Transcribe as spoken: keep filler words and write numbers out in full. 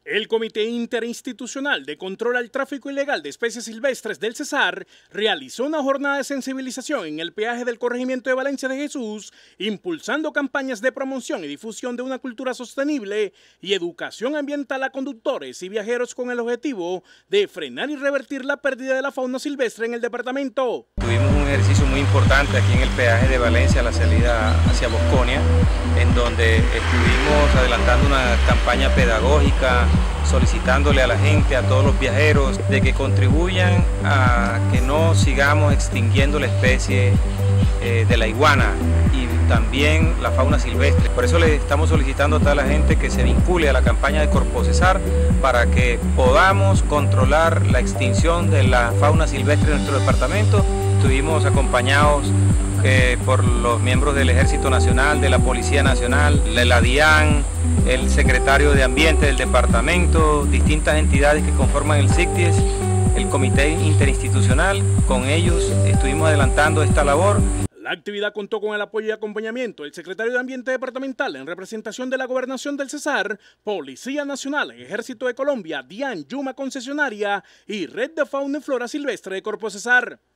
El Comité Interinstitucional de Control al Tráfico Ilegal de Especies Silvestres del Cesar realizó una jornada de sensibilización en el peaje del corregimiento de Valencia de Jesús, impulsando campañas de promoción y difusión de una cultura sostenible y educación ambiental a conductores y viajeros con el objetivo de frenar y revertir la pérdida de la fauna silvestre en el departamento. Tuvimos un ejercicio muy importante aquí en el peaje de Valencia, a la salida hacia Bosconia, en donde estuvimos adelantando una campaña pedagógica, solicitándole a la gente, a todos los viajeros, de que contribuyan a que no sigamos extinguiendo la especie eh, de la iguana y también la fauna silvestre. Por eso le estamos solicitando a toda la gente que se vincule a la campaña de Corpocesar para que podamos controlar la extinción de la fauna silvestre en nuestro departamento. Estuvimos acompañados Eh, por los miembros del Ejército Nacional, de la Policía Nacional, de la DIAN, el secretario de Ambiente del departamento, distintas entidades que conforman el CICTIES, el Comité Interinstitucional. Con ellos estuvimos adelantando esta labor. La actividad contó con el apoyo y acompañamiento del secretario de Ambiente departamental en representación de la Gobernación del Cesar, Policía Nacional, Ejército de Colombia, DIAN, Yuma Concesionaria y Red de Fauna y Flora Silvestre de Corpocesar.